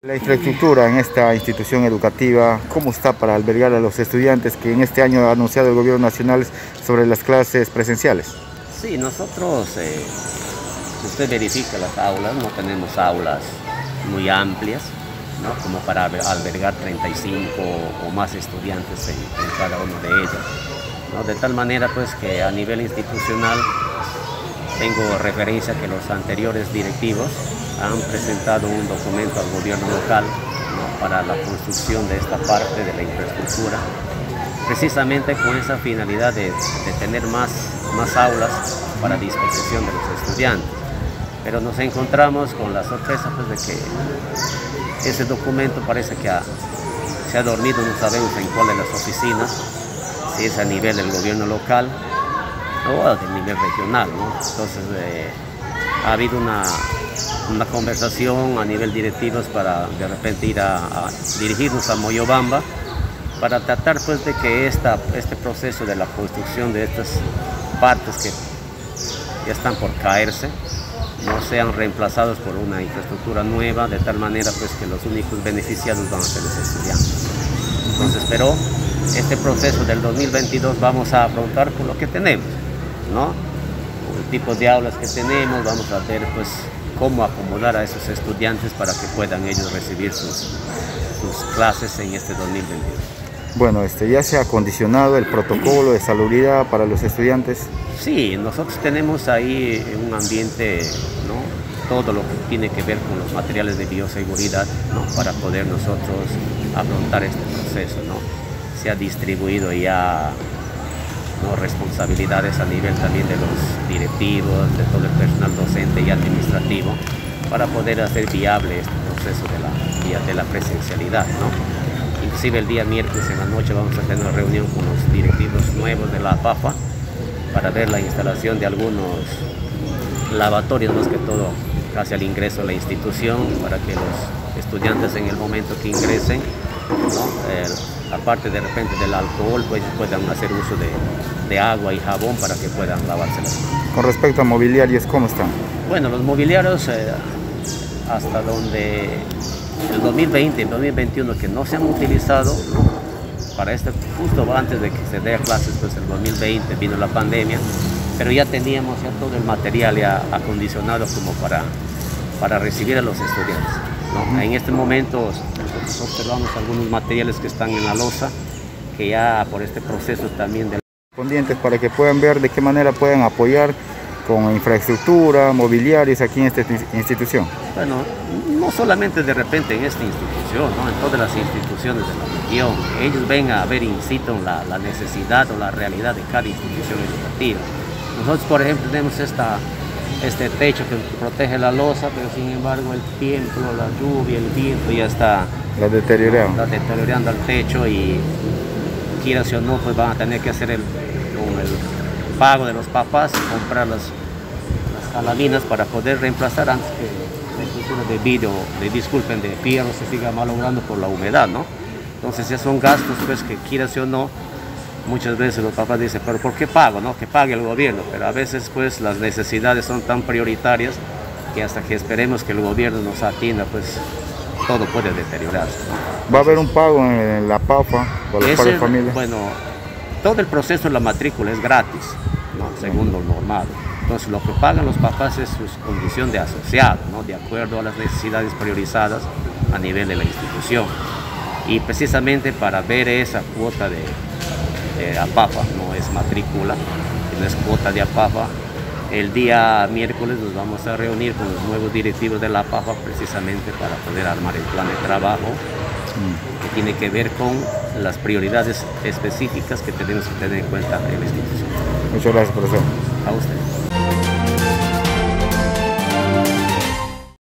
La infraestructura en esta institución educativa, ¿cómo está para albergar a los estudiantes que en este año ha anunciado el gobierno nacional sobre las clases presenciales? Sí, nosotros, si usted verifica las aulas, no tenemos aulas muy amplias, ¿no? Como para albergar 35 o más estudiantes en cada uno de ellos, ¿no? De tal manera pues que a nivel institucional tengo referencia que los anteriores directivos han presentado un documento al gobierno local, ¿no? Para la construcción de esta parte de la infraestructura, precisamente con esa finalidad de tener más aulas para disposición de los estudiantes. Pero nos encontramos con la sorpresa pues, de que ese documento parece que se ha dormido, no sabemos en cuál de las oficinas, si es a nivel del gobierno local o a nivel regional, ¿no? Entonces ha habido una conversación a nivel directivos para de repente ir a dirigirnos a Moyobamba para tratar pues de que este proceso de la construcción de estas partes que ya están por caerse no sean reemplazados por una infraestructura nueva, de tal manera pues que los únicos beneficiados van a ser los estudiantes. Entonces, pero este proceso del 2022 vamos a afrontar con lo que tenemos, ¿no? Con el tipo de aulas que tenemos, vamos a ver pues cómo acomodar a esos estudiantes para que puedan ellos recibir sus clases en este 2022. Bueno, ya se ha acondicionado el protocolo de salubridad para los estudiantes. Sí, nosotros tenemos ahí un ambiente, ¿no? Todo lo que tiene que ver con los materiales de bioseguridad, ¿no? Para poder nosotros afrontar este proceso, ¿no? Se ha distribuido ya, ¿no? Responsabilidades a nivel también de los directivos, de todo el personal docente y administrativo, para poder hacer viable este proceso de la presencialidad, ¿no? Inclusive el día miércoles en la noche vamos a tener una reunión con los directivos nuevos de la APAFA para ver la instalación de algunos lavatorios, más que todo casi al ingreso a la institución, para que los estudiantes en el momento que ingresen, ¿no? Aparte de repente del alcohol, pues puedan hacer uso de agua y jabón para que puedan lavarse las manos. Con respecto a mobiliarios, ¿cómo están? Bueno, los mobiliarios hasta donde el 2020 y el 2021 que no se han utilizado, ¿no? Para justo antes de que se dé clases, pues el 2020 vino la pandemia, pero ya teníamos ya todo el material ya acondicionado como para recibir a los estudiantes, ¿no? En este momento nosotros observamos algunos materiales que están en la losa, que ya por este proceso también de Correspondientes para que puedan ver de qué manera pueden apoyar con infraestructura, mobiliarios aquí en esta institución. Bueno, no solamente de repente en esta institución, ¿no? En todas las instituciones de la región, ellos ven a ver in situ la necesidad o la realidad de cada institución educativa. Nosotros, por ejemplo, tenemos este techo que protege la losa, pero sin embargo el tiempo, la lluvia, el viento ya está deteriorando el techo, y quieras o no, pues van a tener que hacer con el pago de los papás, comprar las calaminas para poder reemplazar antes que la estructura de vidrio, de fierro se siga malogrando por la humedad, ¿no? Entonces ya son gastos pues que quieras o no, muchas veces los papás dicen, pero ¿por qué pago, no? Que pague el gobierno, pero a veces pues las necesidades son tan prioritarias que hasta que esperemos que el gobierno nos atienda, pues todo puede deteriorarse, ¿no? ¿Va a haber un pago en la PAFA por los padres de familia? Bueno, todo el proceso de la matrícula es gratis, ¿no? Según lo normado. Entonces lo que pagan los papás es su condición de asociado, ¿no? De acuerdo a las necesidades priorizadas a nivel de la institución. Y precisamente para ver esa cuota de APAFA, no es matrícula, sino es cuota de APAFA, el día miércoles nos vamos a reunir con los nuevos directivos de la APAFA precisamente para poder armar el plan de trabajo que tiene que ver con las prioridades específicas que tenemos que tener en cuenta en la institución. Muchas gracias, profesor. A usted.